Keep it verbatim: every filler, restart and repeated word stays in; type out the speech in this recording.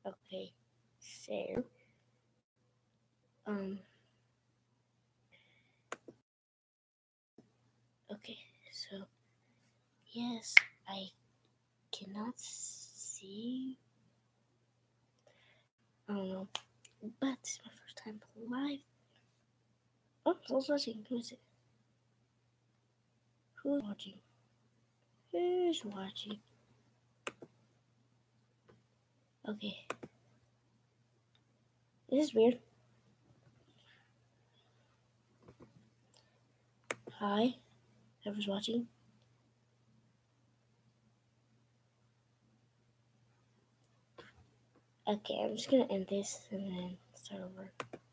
Okay, so um, okay, so yes, I cannot see. I don't know, but it's my first time live. Oh, who's watching? Who is it? Who's watching? Who's watching? Okay, this is weird. Hi, whoever's watching. Okay, I'm just gonna end this and then start over.